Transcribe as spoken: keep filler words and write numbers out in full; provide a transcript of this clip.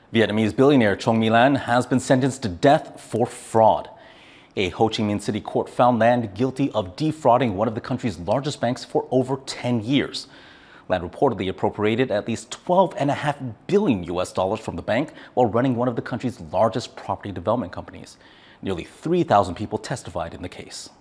Vietnamese billionaire Truong My Lan has been sentenced to death for fraud. A Ho Chi Minh City court found Lan guilty of defrauding one of the country's largest banks for over ten years. Lan reportedly appropriated at least twelve point five billion U S dollars from the bank while running one of the country's largest property development companies. Nearly three thousand people testified in the case.